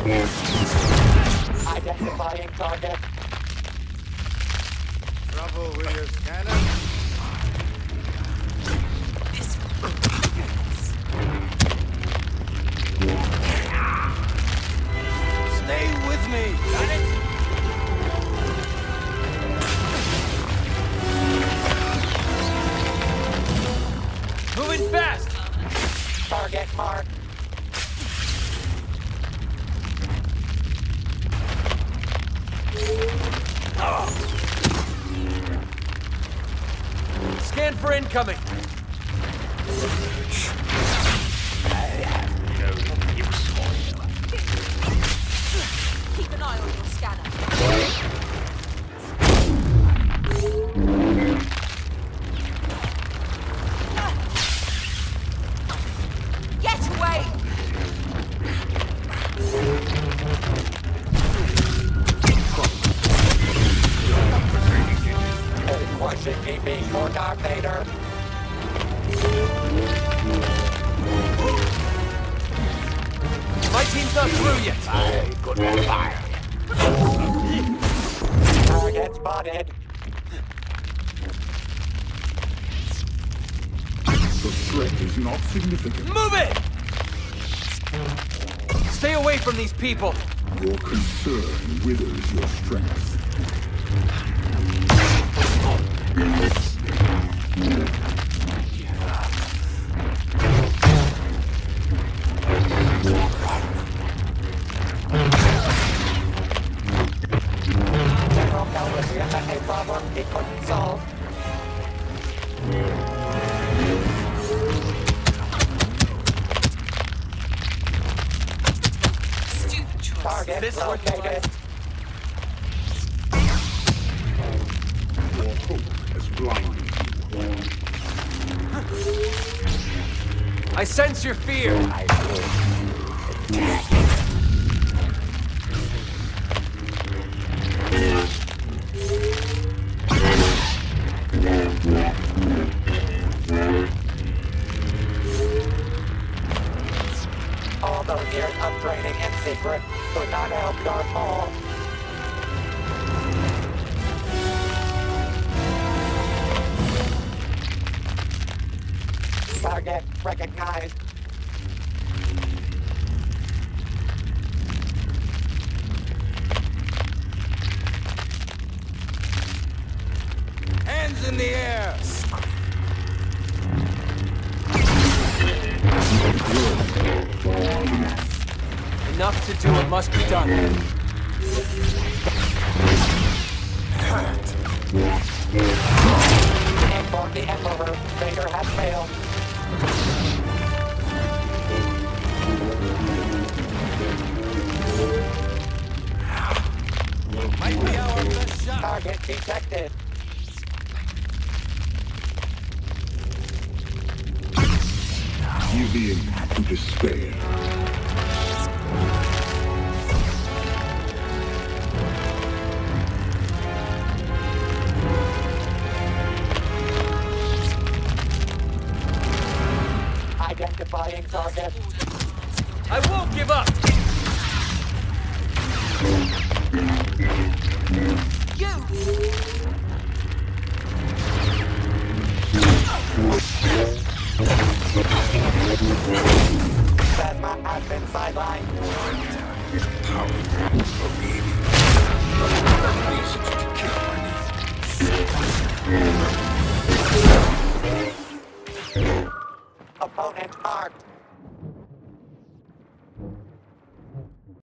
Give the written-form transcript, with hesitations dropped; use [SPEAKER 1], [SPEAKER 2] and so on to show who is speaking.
[SPEAKER 1] Identifying target.
[SPEAKER 2] Trouble with your scanner? Stay with me! Got it? Moving fast!
[SPEAKER 1] Target marked.
[SPEAKER 2] Scan for incoming!
[SPEAKER 3] I have no use for you.
[SPEAKER 4] Keep an eye on your scanner. Get away!
[SPEAKER 1] Question DB for Darth Vader.
[SPEAKER 2] My team's not through yet!
[SPEAKER 3] I could fire.
[SPEAKER 1] Target spotted.
[SPEAKER 5] The threat is not significant.
[SPEAKER 2] Move it! Stay away from these people!
[SPEAKER 5] Your concern withers your strength.
[SPEAKER 1] General Calrissian had a problem he couldn't solve.
[SPEAKER 4] Stupid choice.
[SPEAKER 1] Target
[SPEAKER 2] This
[SPEAKER 1] located.
[SPEAKER 5] Your hope has blinded you.
[SPEAKER 2] I sense your fear!
[SPEAKER 3] I will attack.
[SPEAKER 1] All those years of training in secret could not help Darth Maul. Target recognized.
[SPEAKER 2] Hands in the air! Enough to do what must be done.
[SPEAKER 1] Inform the Emperor. Vader has failed.
[SPEAKER 2] Might be our best shot.
[SPEAKER 1] Target detected.
[SPEAKER 5] Give in to despair.
[SPEAKER 1] Identifying target.
[SPEAKER 2] I won't give up!
[SPEAKER 1] Phasma has been sidelined. Opponent marked.